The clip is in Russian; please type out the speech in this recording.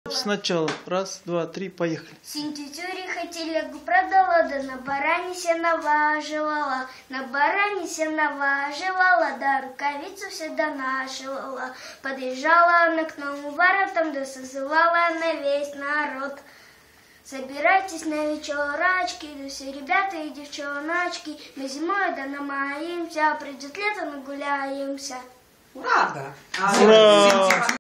Сначала. Раз, два, три, поехали. Синтитюриха телегу продала, да на баране сеновала желала. На баране сеновала желала, да рукавицу всегда нашивала. Подъезжала она к новым воротам, да созывала на весь народ. Собирайтесь на вечерочки, да все ребята и девчоночки. Мы зимой да намаемся, придет лето, нагуляемся. Ура! Ура!